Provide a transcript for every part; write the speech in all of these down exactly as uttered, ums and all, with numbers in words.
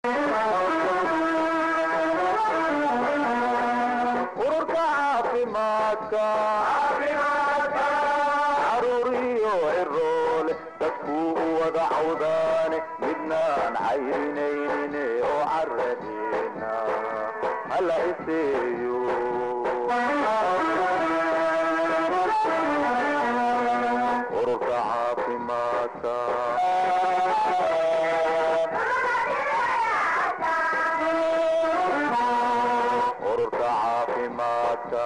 ururka caafimaadka caruuriyo ciroole dadkuu u wada cawdaane midnaan cayrinaynin oo caradeena hala iseeyo ururka caafimaadka ururka caafimaadka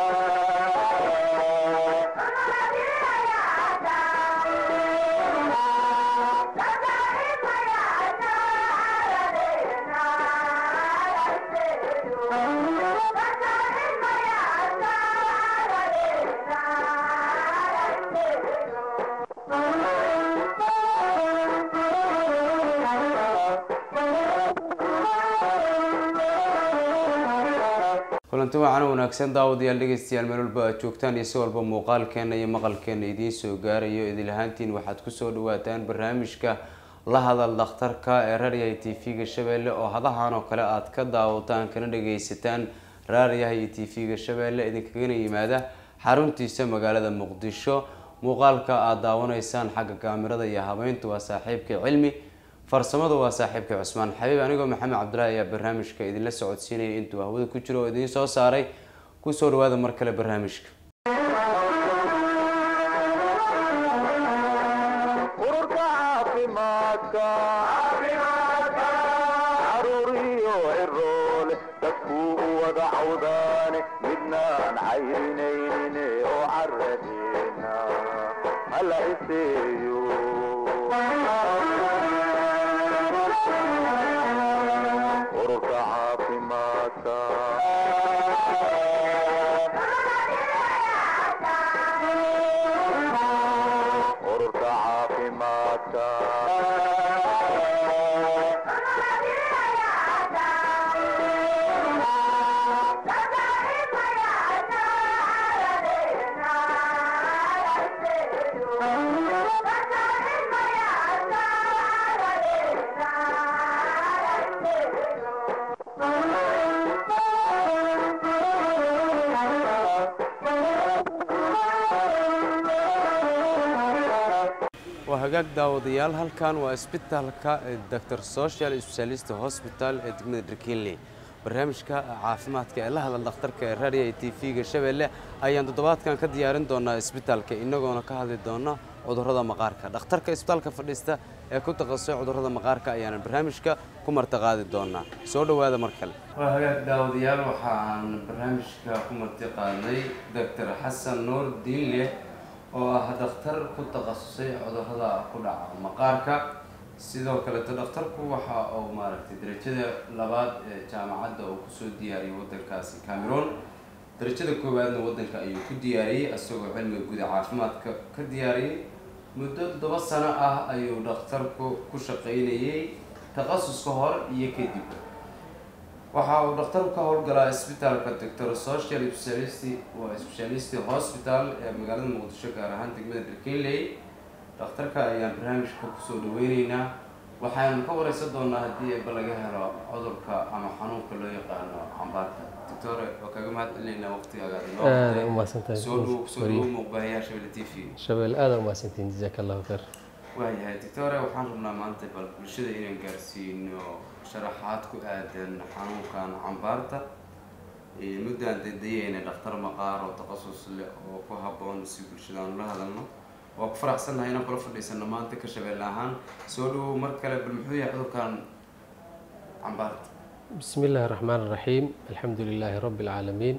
kulanti waxaan wanaagsan daawadayaal dhegeystayaal meel walba aad joogtaan iyo si walba muuqaalkeena iyo maqalkeena idiin soo gaarayo idil ahaantiin waxaad kusoo dhawaataan barnaamijka la hadal dhakhtarka ee raadiyaha T V-ga Shabeelle oo hadahan oo kale aad ka daawataan kana dhageysataan raadiyaha T V-ga Shabeelle idinkaga yimaada xaruntiisa magaalada Muqdisho. muuqaalka aad daawanaysaan xagga kaamirada iyo habeyntu waa saaxiibka cilmi, farsamadu waa saaxiibka Cusmaan Xabiib. anigoo Maxamed Cabdulaahi ayaa barnaamijka idinla socodsiinaya intuu hawada ku jiro oo idin soo saaray. ku soo dhawaada mar kale barnaamijka. ururka caafimaadka caruuriyo ciroole dadkuu u wada cawdaane midnaan cayrinaynin oo caradeena hala iseeyo ururka caafimaadka ururka caafimaadka hagaag daawadayaal halkan waa isbitaalka Doctor Social Specialist Hospital ee degmada Darkinley. barnaamijka caafimaadka ee la hadal dhakhtarka ee raadiyaha T V-ga Shabeelle ayaan toddobaadkan ka diyaarin doonaa isbitaalka inagoona ka hadli doona cudurrada maqaarka. dhakhtarka isbitaalka fadhiista ee ku takhasusay cudurrada maqaarka ayaan barnaamijka ku martaqaadi doonaa. soo dhawaada mar kale. waa hagaag daawadayaal waxaan barnaamijka ku martaqaadnay Doctor Xasan Nuur Diinle oo ah dhakhtar ku takhasusay cudurrada ku dhaca maqaarka. sidoo kale dhakhtarku waxa uu maaragtay darajada labaad ee jaamacadda uu ku soo diyaariyay wadankaasi Cameroon. darajada koowaadna wadanka ayuu ku diyaariyay asagoo cilmiga guud caafimaadka ka diyaariyay. muddo toddoba sano ah ayuu dhakhtarku ku shaqaynayay takhasuska hor iyo kadib. waxa uu dhakhtarku ka howlgalaa isbitaalka Doctor Social Specialist waa Specialist Hospital ee magaalada Muqdisho gaar ahaan degmada Darkinley. dhakhtarka ayaan barnaamijka ku soo dhaweynaynaa. waxaan ka wareysan doonaa haddii ay laga helo cudurka ama xanuunka loo yaqaano cambaarka. doctor oo kaga mahadcelinayna waqtigaaga aad u mahadsantahay. soo dhawo soo dhawo muuqaalaya Shabeelle T V. Shabeelle aad u mahadsantiin, jazakallahu khair. waayahay doctor waxaan rabnaa maanta bal bulshada inaan gaarsiino sharaxaad ku aadan xanuunkan cambaarta. ee muddaan dadayayna dhakhtar maqaar oo takhasus leh oo ku habboon si bulshada aan la hadalno. waa ku faraxsanahay inaan kula fadhiisano maanta ka Shabeelle ahaan. soo dhawo mar kale bal muxuu yahay cudurkan cambaarta? bismillaahi raxmaani raxiim, alxamdulilaahi rabbil caalamiin.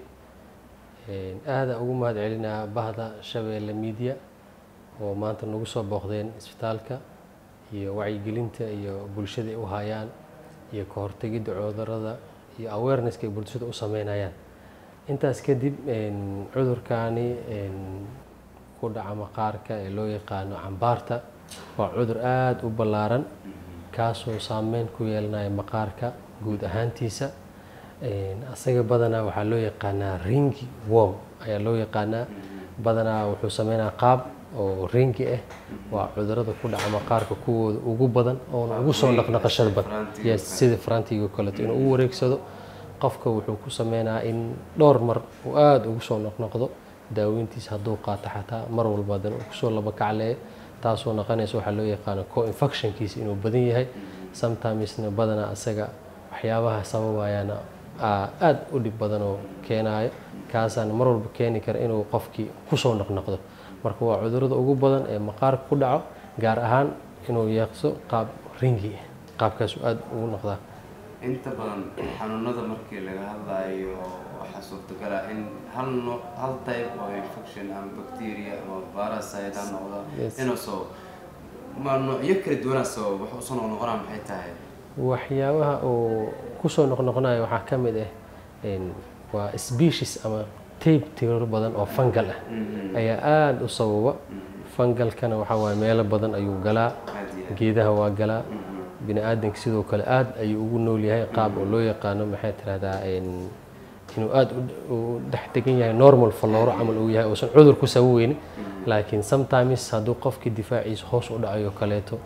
aada ugu mahad celinaa bahda Shabeelle Media oo maanta nagu soo booqdeen isbitaalka iyo wacyigelinta iyo bulshada u hayaan iyo ka hortagidda cudurrada iyo awareness-ka ay bulshada u sameynayaan. intaas kadib cudurkaani ku dhaca maqaarka ee loo yaqaano cambaarta waa cudur aad u ballaaran kaasoo saameyn ku yeelanaya maqaarka guud ahaantiisa. asaga badanaa waxaa loo yaqaanaa ringi worm ayaa loo yaqaanaa. badanaa wuxuu sameynaa qaab oo ringi ah waa cudurada ku dhaca maqaarka kuwooda ugu badan oo ugu soo naqnaqashada badan yes sida farantiga kale inuu u wareegsado qofka wuxuu ku sameynaa in dhowr mar uu aad ugu soo naqnaqdo daaweyntiisa hadduu qaato xataa mar walba hadan uu kusoo laba kacleeyo taasoo noqonaysa waxaa loo yaqaano co-infectionkiisa inuu badan yahay sometimesna badanaa asaga waxyaabaha sababayaana aad u dhib badan oo keenayo kaasaan mar walba keeni kara inuu qofkii kusoo naqnaqdo marka waa cudurada ugu badan ee maqaarka ku dhaco gaar ahaan inuu yeeqso qaab ringi qaabkaasuu aad ugu noqdaa inta badan xanuunada markii laga hadlayo waxaa suurtagala in hal nooc hal type oo infection ama bacteria ama parasite aan noqda inuu soo ma noocyo kala duwan soo wax u soo noqonaa maxay tahay waxyaabaha oo kusoo noqnoqonayo waxaa ka mid ah waa species ama type tiro badan oo fungal ah ayaa aad u sababa fungalkana waxaa waaye meelo badan ayuu galaa geedaha waa galaa bini aadanka sidoo kale aad ayuu ugu nool yahay qaab oo loo yaqaano maxay tirahdaa inuu aad u dhex degan yahay normal flora camal uu yahay uusan cudur ku sababeynin laakiin sometimes hadduu qofkii difaaciisa hoos u dhacayo kaleeto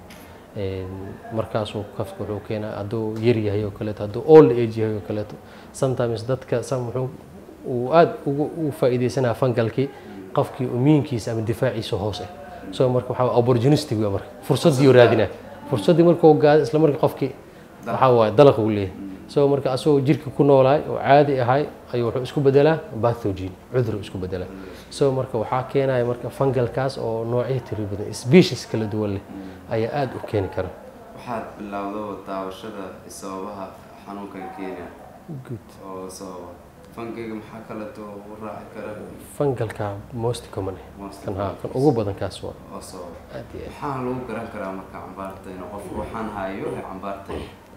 markaasuu qofka wuxuu keenaa hadduu yar yahay oo kaleeto hadduu old age yahay oo kaleeto sometimes dadka sam wuxuu uu aad ugu faa'iideysanaa fungalkii qofkii immuunkiisa ama difaaciisa hoos ah soo marka waxaa opportunistic waa marka fursadii raadinaa fursadii markuu gaado isla markii qofkii waxaa waaye dalaq uu leeyahay soo marka asagoo jirka ku noolaay oo caadi ahay ayuu wuxuu isku bedelaa pathogen cudur isku bedelaa soo marka waxaa keenaya marka fungalkaas oo noocyo tiro badan species kala duwan leh ayaa aad u keeni kara waxaad bilowdo daawashada sababaha xanuunkan keena good oo sababa fungiga maxaa kala too u raaci kara fungalka most common kan ha kan ugu badan kaas waa oo sababa waxaa lagu garan karaa marka cambaarta in qof waxaan hayo cambaarta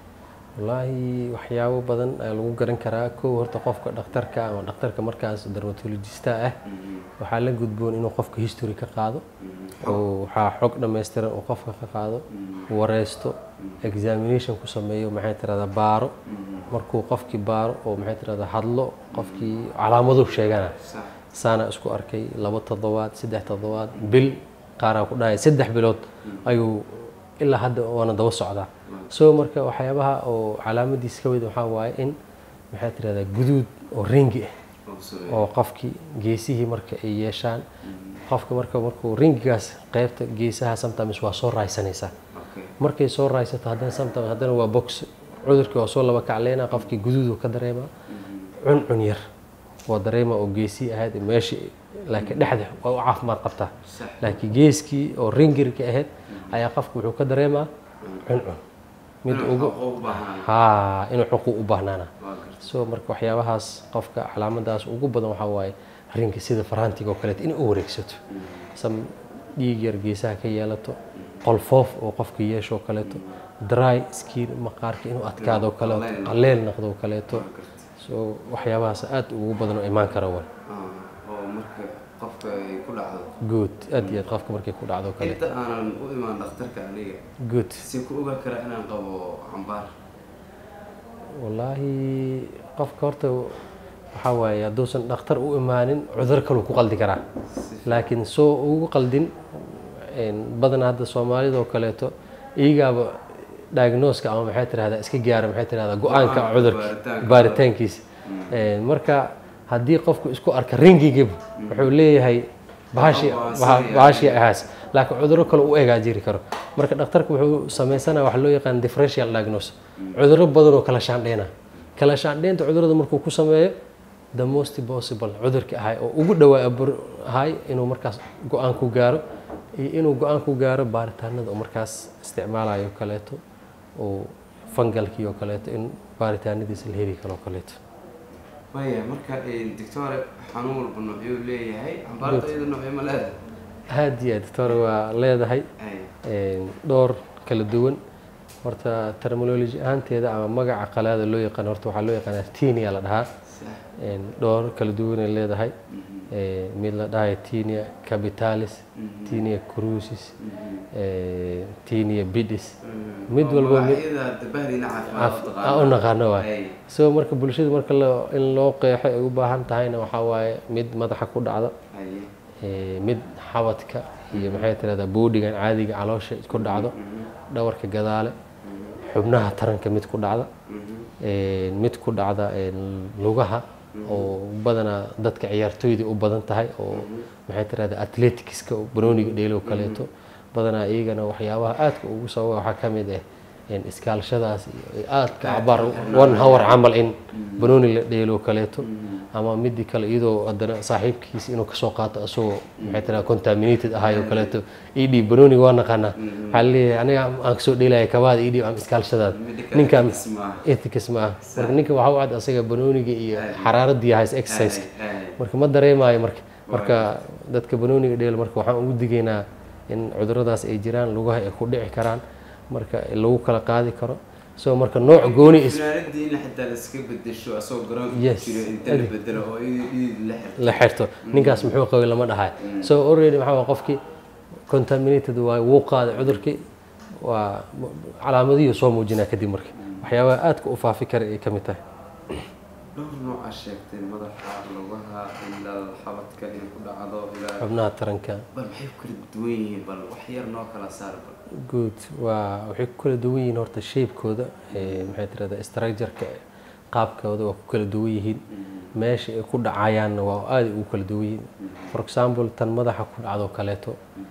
wallahi waxyaabo badan ayaa lagu garan karaa kow horta qofka dhakhtarka ama dhakhtarka markaas dermatologist ah waxaa la gudboon inuu qofka history ka qaado oo waxaa xog dhameystiran uu qofka ka qaado wareysto examination ku sameeyo maxay tirahdaa baaro markuu qofkii baaro oo maxay tirahdaa hadlo qofkii calaamado sheegana saana isku arkay laba toddobaad saddex toddobaad bil qaaraan ku dhahay saddex bilood ayuu ilaa hadda waana daba socdaa soo marka waxyaabaha oo calaamadiis ka mid waxaa waaye in maxay tirahdaa guduud oo ringi ah oo qofkii geesihii marka ay yeeshaan qofka marka markuu ringigaas qaybta geesaha sometimes waa soo raaysanaysaa markay soo raaysato haddana sometimes haddana waa box cudurkii oo soo laba kacleynaa qofkii guduudu ka dareemaa cuncun yar waa dareema oo geesii ahayd meeshii laakiin dhexda waa u caafimaad qabtaa laakiin geeskii oo ringirka ahayd ayaa qofku wuxuu ka dareemaa cuncun mid ugu haa inuu xuquuq u baahnaana soo marka waxyaabahaas qofka calaamadaas ugu badan waxaa waaye ringi sida farantiga oo kaleeto inay u wareegsato sam dhiig yar geesaha ka yeelato qolfoof oo qofka yeesho kaleeto dry skin maqaarka inuu adkaado kaleeto qaleel noqdo kaleeto soo waxyaabahaas aad ugu badan oo imaan kara way oo marka qofka ay ku dhacdo good aad iyo qofka markay ku dhacdo kale inta aan u imaan dhakhtarka aniga good si ku ogaa kara inaan qabo cambaar wallahi qofka horta waxaa waaye hadduusan dhakhtar u imaanin cudur kale ku qaldi karaa laakiin soo ugu qaldin badanaa hadda soomaalida oo kaleeto iyagaaba diagnoska ama maxay tirahdaa iska gaara maxay tirahdaa go-aanka cudurka baaritaankiisa marka haddii qofku isku arka ringiga wuxuu leeyahay bahashi bahashi ahaas laakiin cudurro kale u egaa jiri karo marka dhakhtarku wuxuu sameysanaa wax loo yaqaan differential diagnosis cudurro badan oo kala shaandheena kala shaandheynta cudurrada markuu ku sameeyo the most possible cudurka ahay oo ugu dhawaa ahay inuu markaas go-aan ku gaaro iyo inuu go-aan ku gaaro baaritaanada oo markaas isticmaalayo kaleeto oo fungalkii oo kaleeto in baaritaanadiisa la heli karo kaleeto waya marka doctor xanuun walba noocyuu leeyahay cambaarta iyada noocyo ma leedahay aad iyo aad doctor waa leedahay dhowr kala duwan horta terminology ahaanteeda ama magaca qalaada loo yaqaan horta waxaa loo yaqaanaa tinea la dhahaa dhowr kala duwanay leedahay mid la dhahayo tinea capitalis tinea crucis tinea bidis mid walba u naqaano waay soo marka bulshada marka in loo qeexo ay u baahan tahayna waxaa waaye mid madaxa ku dhacda mid xabadka iyo maxay tirahdaa boodhigan caadiga caloosha ku dhacdo dhawarka gadaale xubnaha taranka mid ku dhacda mid ku dhacda lugaha oo badanaa dadka ciyaartooyda u badan tahay oo maxay tirahdaa athletics-ka banooniga dheelo kaleeto badanaa iyagana waxyaabaha aadka ugu sababa waxaa ka mid ah iskaalshadaas iyo aadka cabaar one hour camal in banooni la dheelo kaleeto ama midii kale iyadoo haddana saaxiibkiis inuu kasoo qaato asagoo maxay tirahdaa contaminated ahaayoo kaleeto idhi banooniga waa naqaanaa waxaa leeyahay aniga aan kasoo dheelaya kabaada idhi ama iskaalshadaad ninka ethics ma ah marka ninka waxaa u cad asaga banooniga iyo xaraaradii hays exercise marka ma dareemayo marka marka dadka banooniga dheelo marka waxaan ugu digaynaa in cuduradaas ay jiraan lugaha ay ku dhici karaan marka lagu kala qaadi karo soo marka nooc gooni is finaanadii in xitaa la iska bedesho asoo garoonka ku jiro inta la bedelo oo la xirto ninkaas muxuu qabay lama dhahay soo already waxa qofkii contaminated waa wuu qaaday cudurkii waa calaamadiyo soo muujinaa kadib marka waxyaabaha aadka u faafi kara ay kamid tahay dhowr nooc ah sheegtay madaxa lugaha ilaa xabadka in ku dhacdo ilaa xubnaha taranka bal maxay ku kala duwan yihiin bal wax yar noo kala saar bal good waa waxay ku kala duwan yihiin horta shape-kooda ee maxay tirahdaa structure-ka qaabkooda waa ku kala duwan yihiin meesha ay ku dhacayaanna waa aad u kala duwan yihiin for example tan madaxa ku dhacdo kaleeto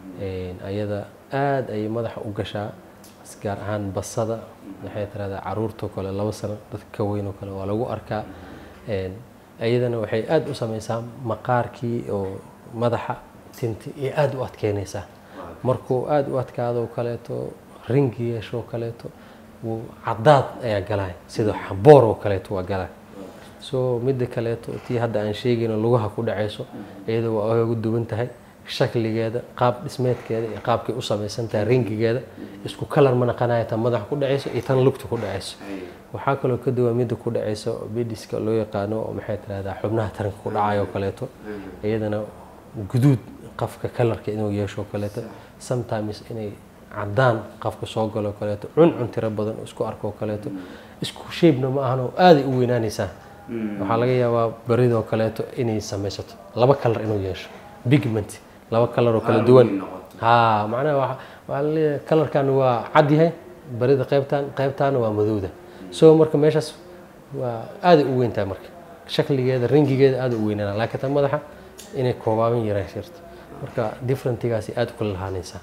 ee ayada aad ay madaxa u gashaa gaar ahaan basada maxay tirahdaa caruurta kale laba sano dadka ka weyn oo kale waa lagu arkaa een ayadana waxay aad u samaysaa maqaarkii oo madaxa tinti ee aad u adkeynaysaa markuu aad u adkaado kaleeto ringi yeesho kaleeto uu cadaad ayaa galay sida xaboor oo kaleeto waa galay soo mid kaleeto tii hadda aan sheegayno lugaha ku dhacayso iyadoo waa ugu duwan tahay shakligeeda qaab dhismeedkeeda iyo qaabkay u samaysan tahay ringigeeda isku kalar ma naqanayo tan madaxa ku dhacayso iyo tan lugta ku dhacayso waxaa kaloo ka duwan midda ku dhacayso bediska loo yaqaano oo maxay tirahdaa xubnaha taranka ku dhacayo kaleeto iyadana guduud qafka kalarka inuu yeesho kaleeto sometimes inay cadaan qafka soo galo kaleeto cuncun tiro badan isku arko kaleeto isku shape-na ma ahano aad u weynaanaysaa waxaa laga yaabaa baridoo kaleeto inay samaysato laba kalar inuu yeesho pigment laba kalar oo kala duwan ha macnaha waxa waa leeyahay kalarkan waa cad yahay barida qaybtan qaybtan waa madowda soo marka meeshaas waa aad u weyntaa marka shakligeeda ringigeeda aad u weynaana laakiin tan madaxa inay koobaaban yaraan shirto marka differentigaasi aad u kala lahaanaysaa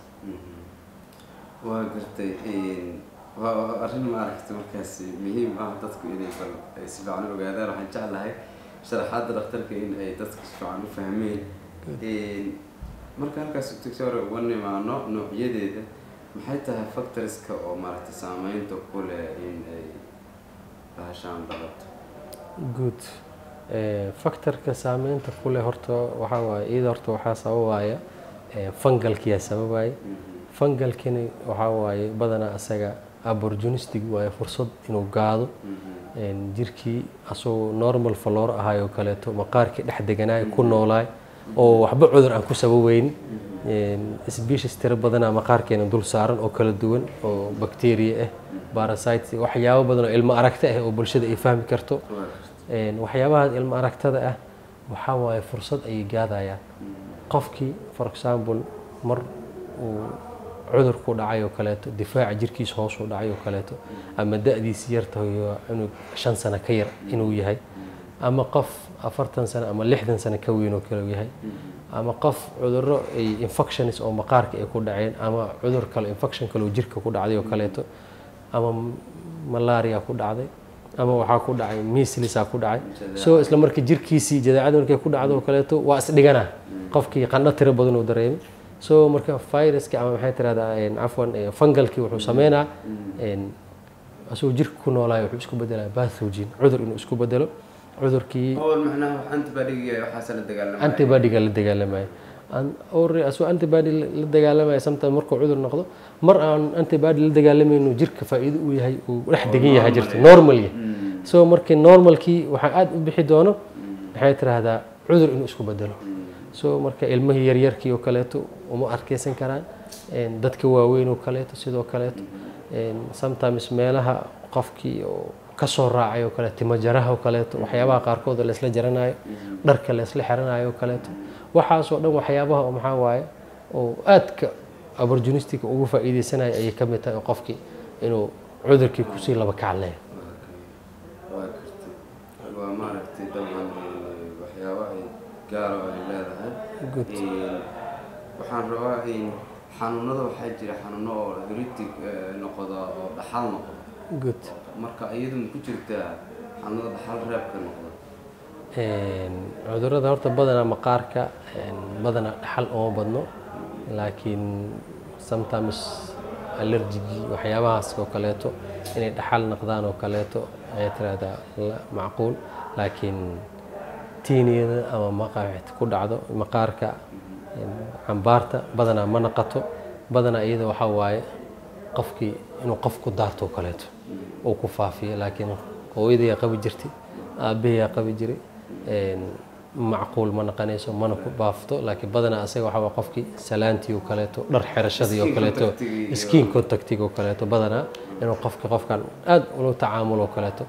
waa gartay waa arrin ma aragtay markaas muhiim ah dadku inay bal ay si fiican u ogaadaan waxaan jeclahay sharaxaadda dhakhtarka in ay dadku si fiican u fahmeen marka halkaas doctor wan imaano noocyadeeda maxay tahay factorska oo maaragtay saameynta ku leh in ay bahashaan dhalato good factorka saameynta ku leh horta waxaa waaye iyada horta waxaa sababaya fungalkiyaa sababaya fungalkini waxaa waaye badanaa asaga opportunistic waaye fursad inuu gaado jirkii asagoo normal flora ahaayoo kaleeto maqaarkii dhex deganaay ku noolaay oo waxba cudur aan ku sababeyn species tiro badanaa maqaarkeena dul saaran oo kala duwan oo bacteria ah parasites waxyaabo badan oo ilmo aragta ah oo bulshada ay fahmi karto waxyaabaha ilmo aragtada ah waxaa waaye fursad ay gaadayaan qofkii for example mar uu cudur ku dhacay oo kaleeto difaaca jirkiisa hoos u dhacay oo kaleeto ama da'diisa yar tahay inuu shan sano ka yar inuu yahay ama qof afartan sano ama lixdan sano ka weyn oo kale yahay ama qof cudurro ay infections oo maqaarka ay ku dhaceen ama cudur kale infection kale oo jirka ku dhacday oo kaleeto ama malaria ku dhacday ama waxaa ku dhacay measles ku dhacay soo isla markii jirkiisii jadeecada markay ku dhacdo oo kaleeto waa isdhigana qofkii qandho tiro badan uu dareemay soo marka viruska ama maxay tirahdaa afwan fungalkii wuxuu sameynaa asoo jirka ku noolaayo wuxuu isku bedelaa pathogen cudur inuu isku bedelo cudurkii oo macnaha wax antibody waxa la dagaalamay antibody la dagaalamay an or asoo antibody la dagaalamay sometimes markuu cudur noqdo mar aan antibody la dagaalamayno jirka faa'iido u yahay uu dhex degan yahay jirta normal soo markii normalkii waxa aad u bixi doono maxay tirahdaa cudur inuu isku bedelo soo marka ilmaha yar yarkii oo kaleeto uma arkeysan karaan dadka waaweyn oo kaleeto sidoo kaleeto sometimes meelaha qofkii oo ka soo raacay oo kale timo jaraha oo kaleeto waxyaabaha qaarkood la isla jaranayo dharka la isla xiranayo oo kaleeto waxaas oo dhan waxyaabaha oo maxaa waaye oo aadka opportunistic ugu faa'iideysanaya ayay ka mid tahay oo qofkii inuu cudurkii kusii laba kacleeyo waa karti waa maaragtay dabcan waxyaabo ay gaaro ay leedahay waxaan rabaa in xanuunada waxaa jira xanuuno oo heretic noqda oo dhaxal noqda good marka iyadu ma ku jirtaa xanuunada dhaxal reebka noqda cudurrada horta badanaa maqaarka badanaa dhaxal uma badno laakiin sometimes allergy waxyaabahaas oo kaleeto inay dhaxal noqdaan oo kaleeto ayaa tiraahdaa macquul laakiin tiiniyada ama maqaarka ku dhacdo maqaarka cambaarta badanaa ma naqato badanaa iyada waxaa waaye qofkii inuu qof ku daarto oo kaleeto uu ku faafiyo laakiin hooyadii qabi jirtay aabbahay qabi jiray macquul ma naqanayso mana ku baafto laakiin badanaa asaga waxa waa qofkii salaantii oo kaleeto dhar xirashadii oo kaleeto skin contactiga oo kaleeto badanaa inuu qofka qofkan aad ula tacaamulo oo kaleeto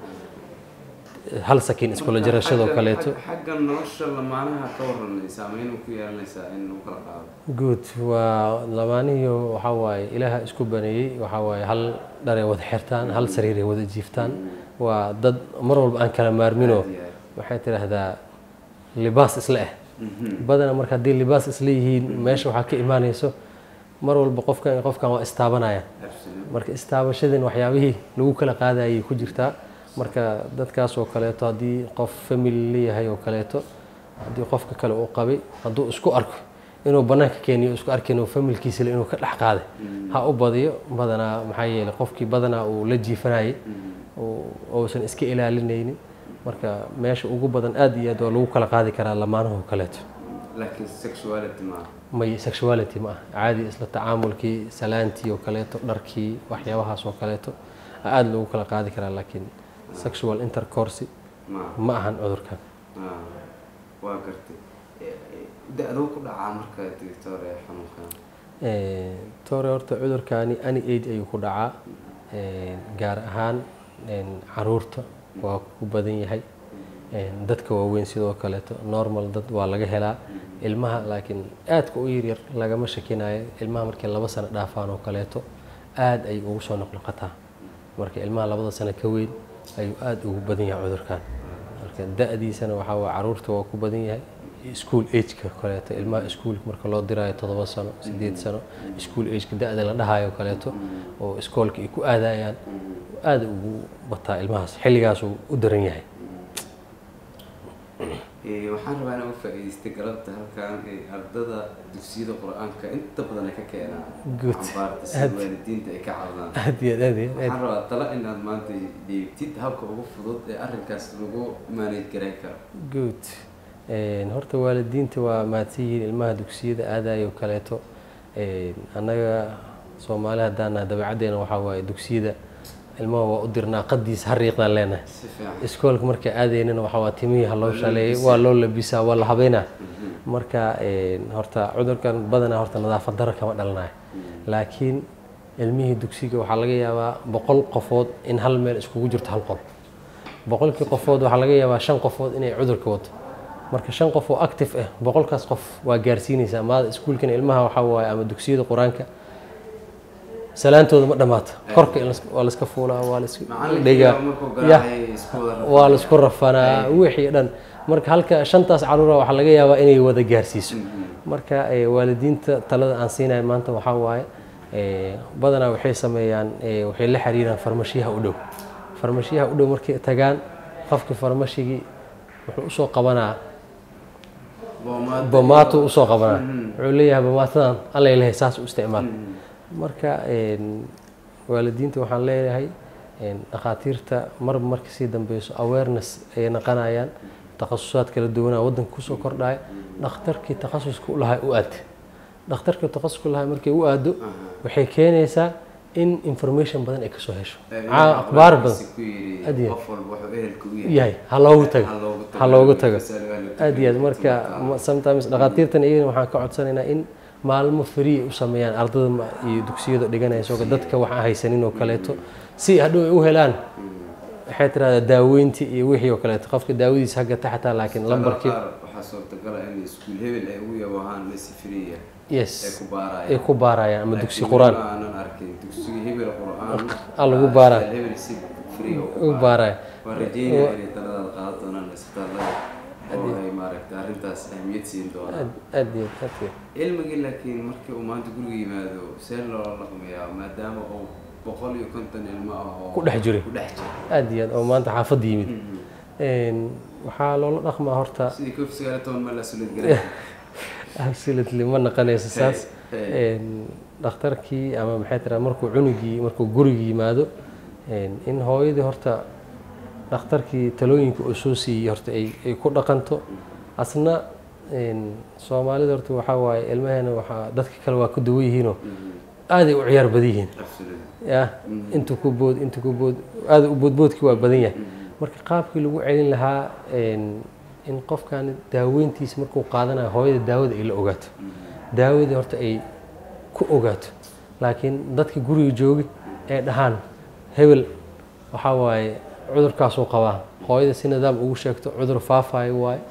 hal sakiin iskula jirashada oo kaleeto xagga nolosha lamaanaha ka waranay saameyn ku yeelanaysaa in uu kala qaado good waa lamaanihi waxa waaye ilaaha isku baneeyay waxa waaye hal dhar ay wada xirtaan hal sariir ay wada jiiftaan waa dad mar walba aan kala maarmino waxay tiraahdaa libaas isla ah badana marka hadii libaas isla yihiin meesha waxa ka imaanayso mar walba qofkan qofkan waa istaabanaya marka istaabashadin waxyaabihii lagu kala qaadayay ku jirtaa marka dadkaas oo kaleeto hadii qof family leeyahay oo kaleeto hadii qofka kale uu qabay haduu isku arko inuu banaanka keeniyo isku arkino familkiisa inuu ka dhax qaaday ha u badiyo badana maxay yeelay qofkii badana uu la jiifanayay oo san iska ilaalinaynin marka meesha ugu badan aad iyo aad lagu kala qaadi karaa lamaanaha kaleeto laakiin sexuality ma may sexuality ma caadi isla tacaamulkii salaantii oo kaleeto dharkii waxyaabahaas oo kaleeto aad lagu kala qaadi karaa laakiin sexual intercourse ma ahan cudurkan waa gartay da'do ku dhacaa marka doctor ee xanuunkan ee tore horta cudurkani ani age ayuu ku dhacaa ee gaar ahaan caruurta waa ku badan yahay dadka waaweyn sidoo kaleeto normal dad waa laga helaa ilmaha laakiin aadka u yar yar lagama shakinayo ilmaha markay laba sano dhaafaan oo kaleeto aad ay ugu soo noqnoqotaa marka ilmaha labada sano ka weyn ayuu aad ugu badan yahay cudurkan marka da'diisana waxa waa caruurta waa ku badan yahay school age ka kaleeto ilmaha school marka loo dirayo todoba sano sideed sano school age ka da'da la dhahayo kaleeto oo iskoolka ay ku aadayaan aad ugu bataa ilmahaas xilligaas uu u daran yahay ee waxaan rabaa inaan u faa'iideystay galabta halkan ee ardada dugsiyada quraanka inta badan ay ka keenaan ambaarta si waalidiinta ay ka caawdaan aad iyo aad waxaan rabaa tala inaad maanta dhiibtid habka ugu fudud ee arrinkaas lagu manage gareyn karo good een horta waalidiinta waa maadsan yihiin ilmaha dugsiyada aadayo kaleeto een anaga Soomaaliya hadana dabeecadeena waxa waaye dugsiyada ilmaha waa u dirnaa qadiis hariiqdan leenahay iskoolka marka aadaynana waxa waa timihi loo shaleeyay waa loo labisaa waa la habeynaa marka een horta cudurkan badana horta nadaafad darro kama dhalanayo laakiin ilmihii dugsiga waxa laga yaabaa boqol qofood in hal meel iskugu jirto hal qol boqolkii qofood waxa laga yaabaa shan qofood inay cudurka wato marka shan qof oo active ah boqolkaas qof waa gaarsiinaysa maada iskuulkan ilmaha waxa waaye ama dugsiyada quraanka salaantooda ma dhamaato korka waa la iska fuulaa waa la iska dhigaa waa la isku rafanaa wixii dhan marka halka shantaas caruura waxa laga yaabaa inay wada gaarsiiso marka waalidiinta talada aan siinayo maanta waxa waaye ee badana waxay sameeyaan ee waxay la xiriiraan farmashiyaha u dhow farmashiyaha u dhow markay tagaan qofka farmashigi wuxuu soo qabanaa bomato u soo qabanaa wuxuu leeyahay bomaatadan alla ilaahay saas u isticmaal marka een waalidiinta waxaan leeyahay een dhaqaatiirta marba marka si dambeeyo awareness ay naqanayaan takhasusaad kala duwan oo wadanka ku soo kordhay dhakhtarkii takhasusku lahaa u aad dhakhtarka takhasusku lahaa markay u aado waxay keenaysaa in information badan ay ka soo hesho akhbaar badan qof walba wuxuu ehelku u yahay ha loogu tago ha loogu tago aad iyo aad marka sometimes dhaqaatiirtan iyagana waxaan ka codsanaynaa in maalmo free u sameeyaan ardada iyo dugsiyada dhiganayso dadka waxa haysanin oo kaleeto si hadhow ay u helaan waxay tiraahdaa daaweyntii iyo wixii oo kaleeto qofka daawadiisa ha gata xataa laakiin lambarkii waxaa suurtagal ah in iskuul hebel ay ugu yabahaan si free ah yes ay ku baarayaan ay ku baarayaan ama dugsi quraan aanan arkin dugsiga hebel quraan ah lagu baaraa hebel si free u baaraya waa rajeynaya inay talada qaado doonaan isbitaalada oo ay maaragtay arrintaas ahmiyad siin doonaan aad iyo aad ilmigii laakiin markii uu maanta guriga yimaado see loo dhaqmayaa maadaama uu boqol iyo konton ilmo ah oo ku dhex jiray ku dhex jiray aad iyo aad oo maanta xaafadda yimid waxaa loola dhaqmaa horta sidii koob sagaal iyo toban ma la sulid garay absolutely ma naqanayso saas dhakhtarkii ama maxay tiraa markuu cunugii markuu guriga yimaado in hooyadii horta dhakhtarkii talooyinka uu soo siiyey horta ay ay ku dhaqanto asna soomaalida horta waxaa waaye ilmaheena waxaa dadka kale waa ku duwan yihiinoo aaday u ciyaar badan yihiin ya inta ku bood inta ku bood aada u boodboodkii waa badan yahay marka qaabkii lagu celin lahaa in qofkan daaweyntiisa markuu qaadanayo hooyada daawada ay la ogaato daawadii horta ay ku ogaato laakiin dadka guriga joogi ay dhahaan hebel waxaa waaye cudurkaasuu qabaa hooyada si nidaam ugu sheegto cudur faafayo waaye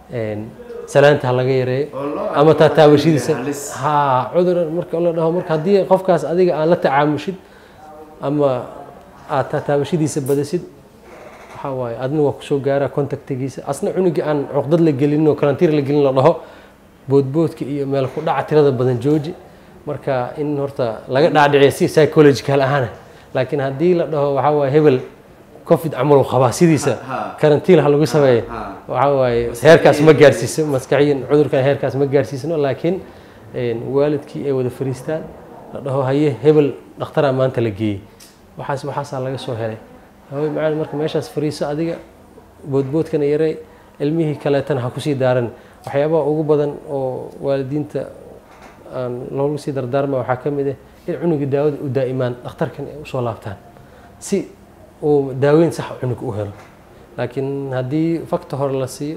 salaanta ha laga yareeyo ama taataabashadiisa ha cudur marka la dhaho marka haddii qofkaas adiga aan la tacaamushid ama aad taataabashadiisa badasid waxaa waaye adna waa kusoo gaaraa contactigiisa asna cunugii aan cuqdad la gelin oo karantiir la gelin la dhaho boodboodka iyo meel ku dhaca tirada badan jooji marka in horta laga dhaadhiciyo si psychological ahaan laakiin haddii la dhaho waxaa waaye hebel covid camal uu qabaa sidiisa karantiin ha lagu sameeyo waxaa waaye heerkaas ma gaarsiiso maskaxiyan cudurkan heerkaas ma gaarsiisno laakiin waalidkii ay wada fariistaan la dhaho haye hebel dhakhtaraa maanta la geeyey waxaas waxaasaa laga soo helay hawey macaan marka meeshaas fariiso adiga boodboodkana yarey ilmihii kaleetana ha kusii daaran waxyaabaha ugu badan oo waalidiinta aan loogu sii dardaarma waxaa ka mid ah in cunuga daawada u daa'imaan dhakhtarkan ay usoo laabtaan si uu daaweyn sax cunug u helo laakiin haddii fakta hore la siiyo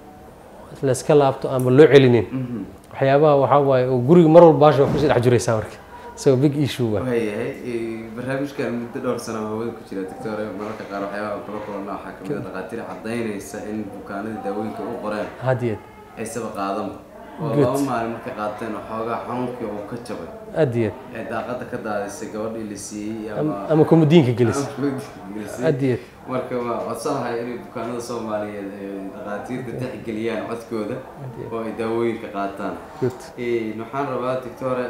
la iska laabto ama loo celinin waxyaabaha waxaa waaye oo guriga mar walba baasha kusii dhex jiraysaa marka so big issue waa waayahay barnaamijkan muddo dhowr sano hawada ku jira doctor mararka qaar waxyaabaha kula kulana waxaa kamid ah dhaqaatiir cadaynaysa in bukaanada daawooyinka u qoreen hadiyad ay saba qaadan oo laba maalin markay qaateen waxoogaa xanuunkii uu ka jabay hadiyad ee daaqada ka daadisay gabadhii la siiyey ama ama komudiinka gelis hadiyad marka waa codsanahay inay bukaanada soomaaliyeed ay dhaqaatiirta tixgeliyaan codkooda oo ay daawooyinka qaataan waxaan rabaa doctor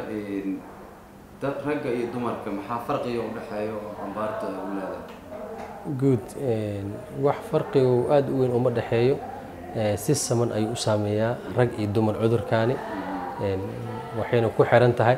dad ragga iyo dumarka maxaa farqiga u dhexeeya oo ambaarta u leedahay good wax farqiga aad u weyn uma dhexeeyo si saman ayuu u saameeyaa rag iyo dumar cudurkaani waxayna ku xiran tahay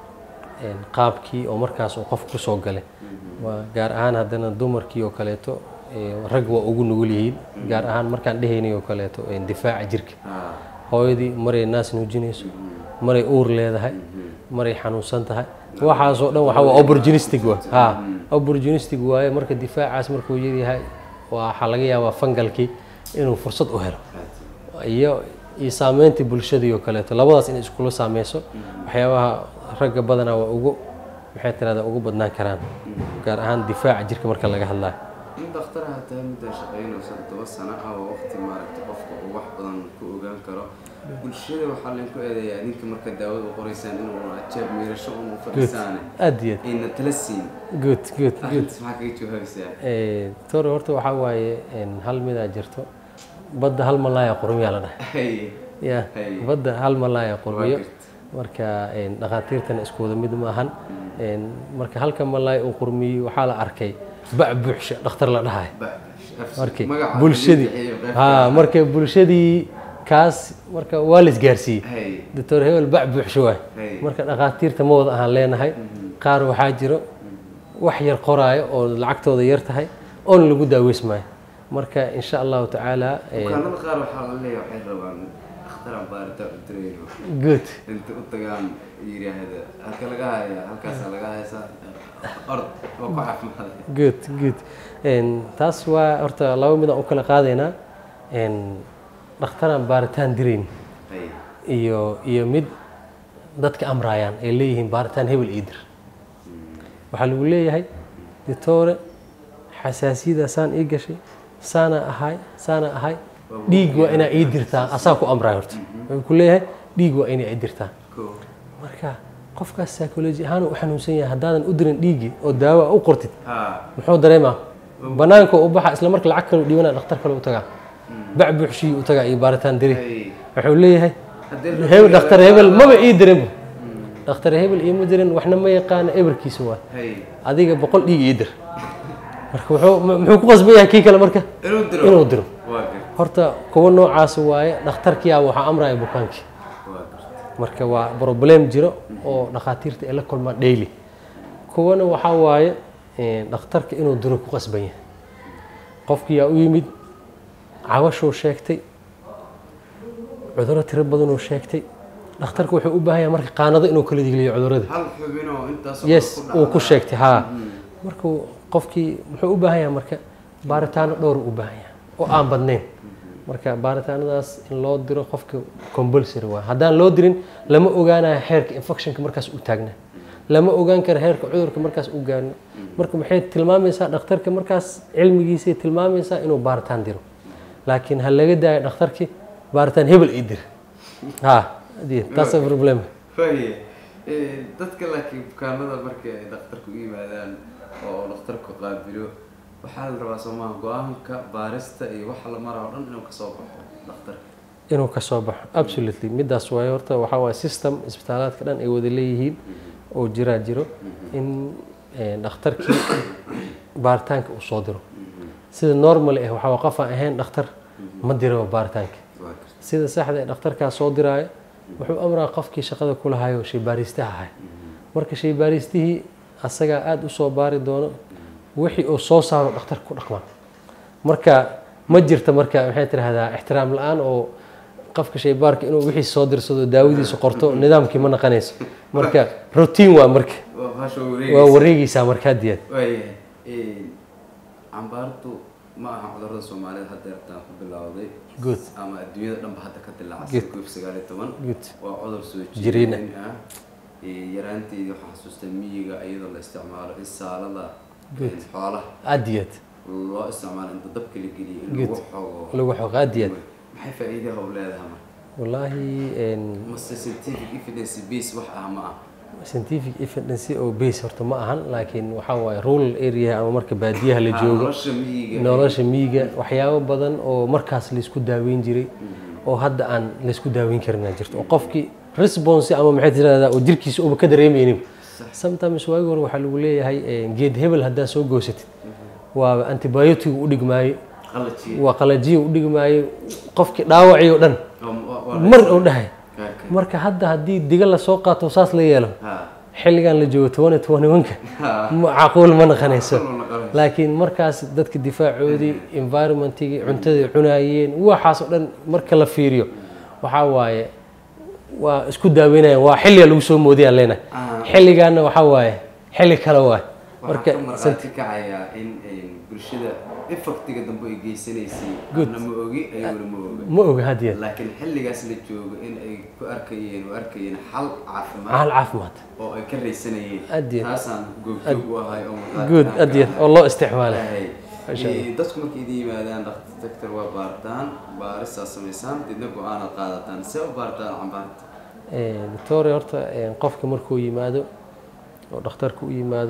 qaabkii oo markaas uu qofku ku soo galay waa gaar ahaan haddana dumarkii oo kaleeto rag waa ugu nugul yihiin gaar ahaan markaan dhehaynay oo kaleeto difaaca jirka hooyadii maray naas nuujinayso maray uur leedahay maray xanuunsan tahay waxaasoo dhan waxaa waa opportunistic waa ha opportunistic waaye marka difaacaas markuu yaryahay waxaa laga yaabaa fangalkii inuu fursad u helo iyo iyo saameynta bulshadii oo kaleeto labadaas inay iskula saameyso waxyaabaha ragga badanaa waa ugu maxay tirahdaa ugu badnaan karaan gaar ahaan difaaca jirka marka laga hadlayo in dhakhtarha tahay midda shaqeynaysa toban sano ah oo waqti maaragtay qofka uu wax badan ku ogaan karo bulshada waxaa lagu eedeeyaa ninka marka daawada u qoraysaan inuu ajaab meerasho uu fadhiisaan aad iyo in tala siin good good good maxaa ka jawaabaysaa ee tor horta waxaa waaye hal mid aa jirto badda hal malaaya qurmiya la dhahay ya badda hal malaaya qurmiyo marka dhaqaatiirtana isku wada mid ma ahan marka halka malaay uu qurmiyey waxaa la arkay bac buuxsha dhakhtar la dhahay markay bulshadii ha markay bulshadii kaas marka waa la isgaarsiiyey doctor hebel bac buuxsho waay marka dhaqaatiirta ma wada ahaan leenahay qaar waxaa jiro wax yar qoraayo oo lacagtooda yar tahay oon lagu daaweysmaayo marka insha allahu tacaala bukaanada qaar waxaa la leeyahay waxay rabaan dhakhtaran baarita u dirayno good inta u tagaan yiraahda halka laga haya halkaas laga haysaa ord oo ku caafimaad good good taas waa horta laba mid aan u kala qaadaynaa dhakhtaraan baaritaan dirayn iyo iyo mid dadka amraayaan ay leeyihiin baaritaan hebel ii dir waxaa lagu leeyahay doctore xasaasiyada saan ii gashay saana ahay saana ahay dhiig waa inaa ii dirtaa asaa ku amraa horta wuxuu ku leeyahay dhiig waa inaa ii dirtaa marka qofkaas psychology ahaan u xanuunsan yahay haddaadan u dirin dhiigii oo daawo u qortid muxuu dareemaa banaanka u baxa isla marka lacag kale u dhiibanaa dhakhtar kale u tagaa bac buuxshii u tagaa iyo baaritaan diri wuxuu leeyahay hebel dhakhtar hebel maba ii dirin dhakhtar hebel iima dirin waxna ma yaqaana eberkiisa waa adiga boqol dhiig ii dir marka muxuu ku qasban yahay kii kale marka inuu diro horta kuwa noocaas waaye dhakhtarkiyaa waxaa amraya bukaankii marka waa problem jiro oo dhakhaatiirta ay la kulmaan daily kuwana waxaa waaye dhakhtarka inuu diro ku qasban yahay qofkii yaa u yimid cawashuu sheegtay cudurro tiro badanuu sheegtay dhakhtarku wuxuu u baahan yahay marka qaanado inuu kala digliyo cudurrada yes uu ku sheegtay haa markuu qofkii muxuu u baahan yahay marka baaritaano dhowr u baahan yahay oo aan badnayn marka baaritaanadaas in loo diro qofka compulsory waa haddaan loo dirin lama ogaanayo heerka infectionka markaas u taagna lama ogaan karo heerka cudurka markaas u gaarno marka maxay tilmaamaysaa dhakhtarka markaas cilmigiisay tilmaamaysaa inuu baaritaan diro laakiin ha laga daayo dhakhtarkii baaritaan hebel ii dir ha taasa problem dadka laakiin bukaanada marka ay dhakhtarku u yimaadaan oo dhakhtarku qaabilo waxaa la rabaa soomaa go-aanka baarista iyo waxa la mara oo dhan inuu kasoo baxo dhakhtarka inuu kasoo baxo absolutely midaas waayo horta waxaa waaye system isbitaalaadka dhan ay wada leeyihiin oo jiraa jiro in dhakhtarkii baaritaanka uu soo diro sida normal ah waxaa waa qof aan ahayn dhakhtar ma diro baaritaanka sida saxda ee dhakhtarkaas soo diraayo wuxuu amraa qofkii shaqada ku lahayo shaybaaristaha ahay marka shaybaaristihii asagaa aada u soo baari doono wixii uu soo saaro dhakhtarka ku dhaqmaa marka ma jirta marka maxay tirahdaa ixtiraam la-aan oo qofka shaybaarka inuu wixii soo dirsado daawadiisa qorto nidaamkii ma naqanayso marka routine waa marka waa wareegaysaa marka hadiyaad cambaartu ma aha cudurrada soomaalida hadda yartaan ku bilowday good ama adduunyada dhanba hadda ka dilaacay covid sagaal iyo toban waa cudur soo jireen ah yaraanteedii waxaan xasuustay miyiga iyadoo la isticmaalo in saalada xoolaha adiyad loo isticmaalo inta dabka la geliyo in lagu xogo lagu xogo adiyad maxay faa'iido u leedahay marka wallahi en scientific evidence base wax ah ma ah scientific evidence oo base horta ma ahan laakiin waxa waaye rural area ama marka baadiyaha la joogo nolosha miyiga waxyaabo badan oo markaas la isku daaweyn jiray oo hadda aan la isku daaweyn karin jirto oo qofkii response ama maxay tirahdaa oo jirkiisa uu ka dareemaynin sometimes waagi hore waxaa lagu leeyahay geed hebel haddaa soo goosatid waa antibiotic u dhigmaayo waa qalajiyo u dhigmaayo qofkii dhaawacay oo dhan mar oo dhahay marka hadda haddii diga la soo qaato saas la yeelo xilligan la joogo toban iyo tobanka macquul ma naqanayso laakiin markaas dadka difaacoodii environmentigii cuntada cunaayeen waxaas oo dhan marka la fiiriyo waxaa waaye waa isku daaweynayaan waa xilliga lagu soo moodiyaan leenahay xilligaana waxaa waaye xilli kale waay marka santi kacaya in bulshada effectiga dambe ay geysanaysay ana ma ogi ayaguna ma oga ma oga hadiya laakiin xilligaas la joogo in ay ku arkayeen oo arkayeen xal caafimaad xal caafimaad oo ay ka reysanayeen taasaan goobjoog u ahay oo good adiya oo loo isticmaalay dadku markay idin yimaadaan doctor waa baartaan baarista samaysaan didna go-aan qaadataan see u baartaan cambaarta doctor horta qofka markuu yimaado oo dhakhtarku u yimaado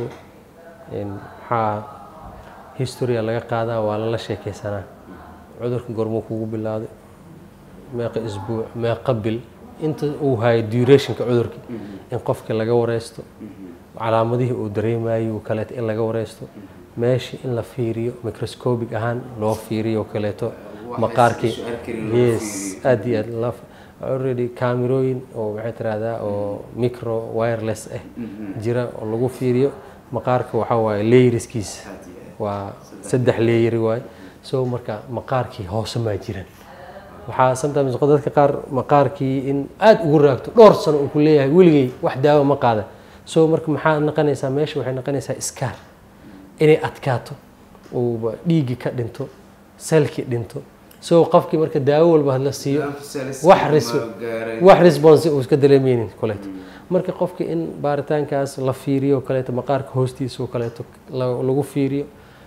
maxaa history laga qaadaa waa lala sheekaysanaa cudurka goormuu kugu bilaaday meeqa isbuuc meeqa bil inta uu hayo durationka cudurka in qofka laga wareysto calaamadihii uu dareemayo oo kaleeto in laga wareysto meeshii in la fiiriyo microscopic ahaan loo fiiriyo kaleeto maqaarkii yes aad iyo aad laf already kaamirooyin oo waxay tirahdaa oo micro wireless ah jira oo lagu fiiriyo maqaarka waxaa waaye layerskiisa waa saddex layer waaye so marka maqaarkii hoose ma jiran waxaa sometimes dadka qaar maqaarkii in aad ugu raagto dhowr sano uu ku leeyahay weligay wax daawo ma qaada so marka maxaa noqonaysaa meesha waxay noqonaysaa scar inay adkaato oo dhiigi ka dhinto selki dhinto so qofkii marka daawo walba la siiyo wax wax response uu iska dareemaynin kaleeto marka qofka in baaritaankaas la fiiriyo kaleeto maqaarka hoostiisa oo kaleeto lagu fiiriyo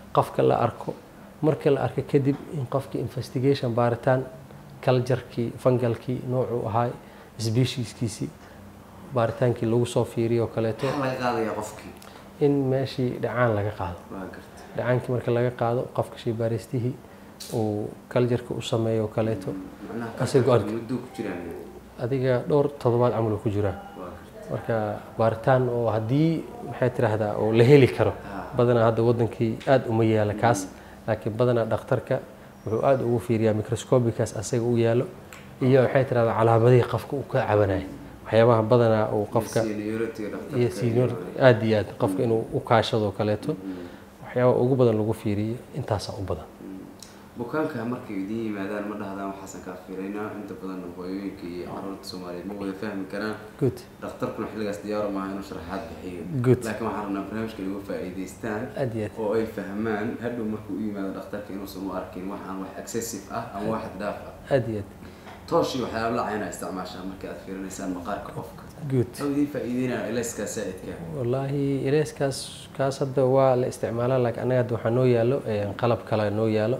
qofka la arko marka la arko kadib in qofka investigation baaritaan culture-kii fungalkii noocuu ahaa specieskiisii baaritaankii lagu soo fiiriyo kaleeto laga qaadaya qofkii in meeshii dhacaan laga qaado waa gartay dhacaankii marka laga qaado qofka shaybaaristihii uu culture-ka u sameeyo kaleeto asagoo muddo ku jiraan adiga dhowr toddobaad camal ku jiraa marka baaritaan oo haddii maxay tiraahdaa oo la heli karo badanaa hadda wadankii aad uma yaala kaas laakiin badanaa dhakhtarka wuxuu aad ugu fiiriyaa microscopicaas asaga u yaalo iyo waxay tiraahdaa calaamadihii qofka uu ka cabanayo waxyaabaha badanaa uu qofka iyo senior aad iyo aad qofka inuu u kaashado kaleeto waxyaabaha ugu badan lagu fiiriyo intaasaa u badan bukaanka markay idin yimaadaan ma dhahdaan waxaasan kaa fiiraynaa inta badan hooyooyinka iyo carruurta Soomaaliyeed ma wada fahmi karaan good dhakhtarkuna xilligaas diyaar ma aha inuu sharaxaad bixiyo Good. laakiin waxaan rabnaa barnaamijka inuu faa'iideystaan aad iyo aad oo ay fahmaan hadhow markuu u yimaado dhakhtarka inuusan u arkin waxaan wax excessive ah ama wax xad dhaaf ah aad iyo aad tooshii waxyaabo la cayna isticmaashaa marka aad fiirinaysaan maqaarka qofka good oo idin faa'iideynaa ilayska saa'idka wallaahi ilayskaas kaas hadda waa la isticmaalaa laakiin anaga hadda waxaa noo yaalo qalab kale noo yaalo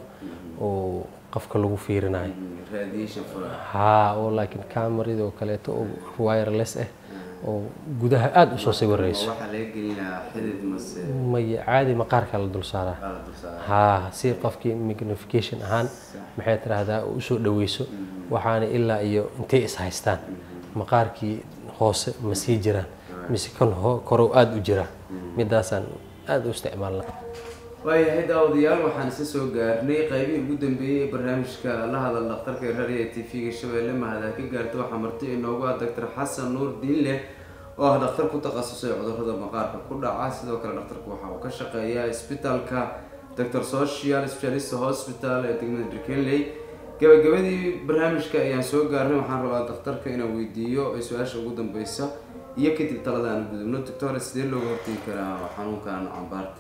oo qofka lagu fiirinayo radiation for haa oo laakiin cameradii oo kaleeto oo wireless ah oo gudaha aad u soo sawirayso waxa laga gelinaa xidid mase maya caadi maqaarka la dul saaraa la dul saaraa haa si qofkii magnification ahaan maxay tiraahdaa u soo dhaweyso waxaana ilaa iyo intay is haystaan maqaarkii hoose ma sii jiraan mise kan korow aad u jira midaasaan aad u isticmaalnaa waayahay daawadayaal waxaan isa soo gaarnay qaybihii ugu dambeeyey ee barnaamijka la hadal dhakhtarka raadiyo T V-ga Shabeelle mahada ka gaarto waxaa marti inoogu ah Doctor Xasan Nuur Diinle oo ah dhakhtar ku takhasusay cudurrada maqaarka ku dhaca sidoo kale dhakhtarku waxa uu ka shaqeeyaa isbitaalka Doctor Social Specialist Hospital ee degmada Dirkenley gabagabadii barnaamijka ayaan soo gaarnay waxaan rabaa dhakhtarka inaan weydiiyo su-aasha ugu dambeysa iyo kadib talada aan gudubno doctor sidee looga hortagi karaa xanuunkan cambaarta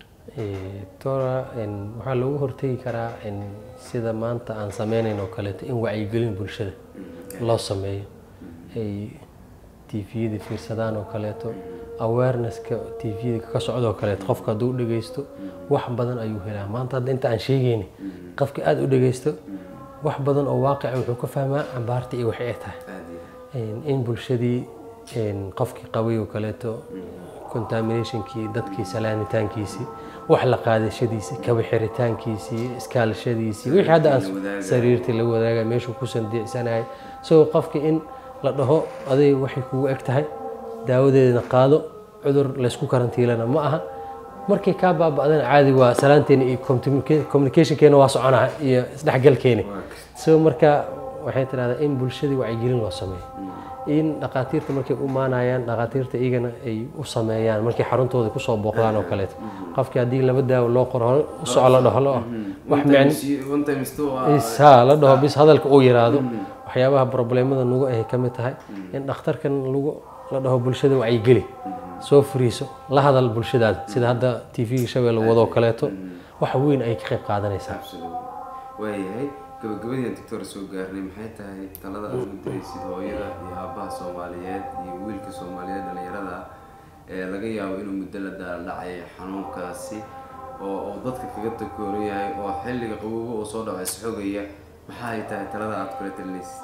tora waxaa loogu hortegi karaa sida maanta aan sameynayno kaleeto in wacyigelin bulshada loo sameeyo ay tviyada fiirsadaan oo kaleeto awareness-ka tviyada ka socdo oo kaleeto qofka hadduu u dhageysto wax badan ayuu helaa maanta hadda inta aan sheegayni qofka aad u dhageysto wax badan oo waaqica wuxuu ka fahmaa cambaarta iyo waxay tahay in bulshadii qofkii qabay oo kaleeto contaminationkii dadkii salaamitaankiisii wax la qaadashadiisii kaba xiritaankiisii iskaalashadiisii wixii hadda aan sariirtii la wadaaga meeshuu ku sandiicsanayay isagoo qofka in la dhaho aday waxay kugu eg tahay daawadeedana qaado cudur laysku karantiilana ma aha markii kaa baaba'dana caadi waa salaanteena iyo communicationkeena waa soconaa iyo isdhexgalkeeni so marka waxay tidhahdaa in bulshadii wacyigelin loo sameeyo in dhaqaatiirta markay u maanayaan dhaqaatiirta iyagana ay u sameeyaan markay xaruntooda kusoo booqdaan oo kaleeto qofkii haddii laba daawo loo qoro hore u soco la dhaho lo wax micnisa la dhaho bis hadalka uu yiraahdo waxyaabaha problemada nugu ahay ka mid tahay in dhakhtarkan lagu la dhaho bulshada wacyigeli soo furiiso la hadal bulshadaada sida hadda T V-ga Shabeelle wadoo kaleeto wax weyn ay ka qayb qaadanaysaa waayahay gabagabadii doctor soo gaarnay maxay tahay talada aad u diraysid hooyada iyo aabaha Soomaaliyeed iyo wiilka Soomaaliyeed dhalinyarada ee laga yaabo inuu muddo la dhacay xanuunkaasi oo oo dadka kaga takooran yahay oo xilliga qabowga oo soo dhacay isxogaya maxay tahay talada aad kula talinaysid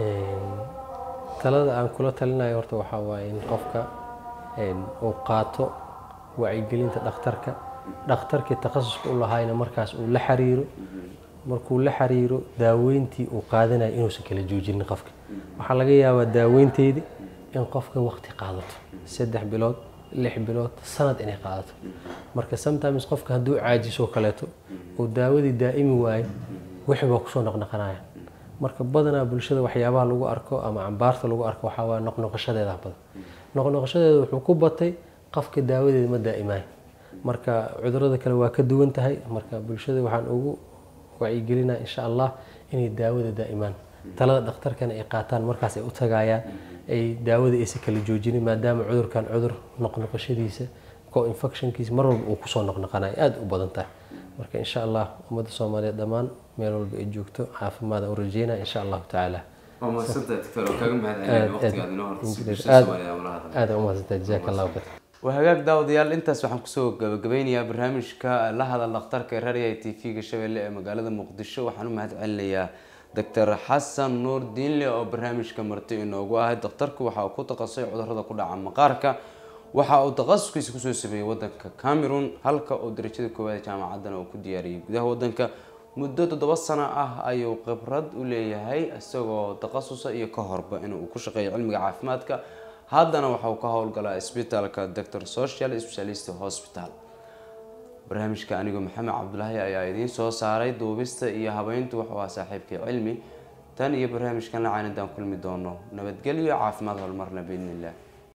talada aan kula talinayo horta waxa waaye in qofka uu qaato wacyigelinta dhakhtarka dhakhtarkii takhasuska u lahaayna markaas uu la xiriiro markuu la xiriiro daaweyntii uu qaadanayo inuusan kala joojinin qofka waxaa laga yaabaa daaweynteedii in qofka waqti qaadato saddex bilood lix bilood sanad inay qaadato marka sometimes qofka hadduu caajiso kaleeto uu daawadii daa'imi waayo wixii baa kusoo noqnoqonaya marka badanaa bulshada waxyaabaha lagu arko ama cambaarta lagu arko waxaa waa noqnoqoshadeeda badan noqnoqoshadeeda wuxuu ku batay qofka daawadeeda ma daa'imayo marka cudurrada kale waa ka duwan tahay marka bulshada waxaan ugu wacyigelinaa insha allah inay daawada daa'imaan talada dhakhtarkana ay qaataan markaas ay u tagayaan ay daawada aysan kala joojinin maadaama cudurkan cudur noqnoqoshadiisa co infectionkiisa mar walba uu kusoo noqnoqanayo aad u badan tahay marka insha allah ummadda Soomaaliyeed dhammaan meel walba ay joogto caafimaad u rajeynaa insha allah tacaala waa mahadsantahay doctor oo kaga mahadcelinayo waqtigaad inoo hortay bulshada Soomaaliyeed aad u mahadsantahay jazakallahu khayr وهجاك داوديال انت waxaan kusoo gabagabeynayaa barnaamijka la hadal dhakhtarka raadiyaha T V-ga Shabeelle ee magaalada Muqdisho waxaan u mahadcelinayaa Doctor Xasan Nuur Diinle oo barnaamijka marti inoogu ah dhakhtarku waxa uu ku takhasusay cudurrada ku dhaca maqaarka waxa uu takhasuskiisa kusoo sameeyay wadanka Cameroon halka uu darajada koowaad ee jaamacadana uu ku diyaariyay gudaha wadanka muddo toddoba sano ah ayuu khibrad u leeyahay isagoo takhasus iyo ka horba inuu ku shaqeeyo cilmiga caafimaadka haddana waxa uu ka howlgalaa isbitaalka Doctor Social Specialist Hospital barnaamijka anigu Maxamed Cabdullaahi ayaa idin soo saaray duubista iyo habeynta waxa waa saaxiibkii cilmi tan iyo barnaamijkan la caanadaan kulmi doono nabadgelyo caafimaad hormarna biidnillah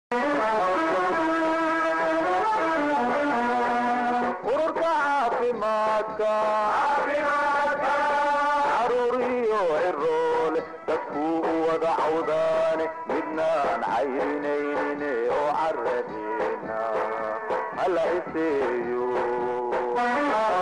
ururka caafimaadka caruuriyo ciroole dadku wada cawdaane midnaan caynayne oo caradina hala iseeyo